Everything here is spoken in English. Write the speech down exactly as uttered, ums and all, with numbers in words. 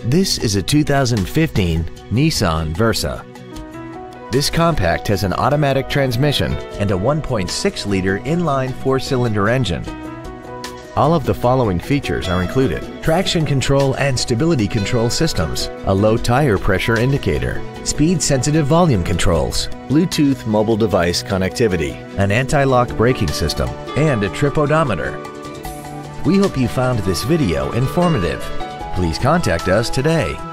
This is a two thousand fifteen Nissan Versa. This compact has an automatic transmission and a one point six liter inline four-cylinder engine. All of the following features are included: traction control and stability control systems, a low tire pressure indicator, speed-sensitive volume controls, Bluetooth mobile device connectivity, an anti-lock braking system, and a trip odometer. We hope you found this video informative. Please contact us today.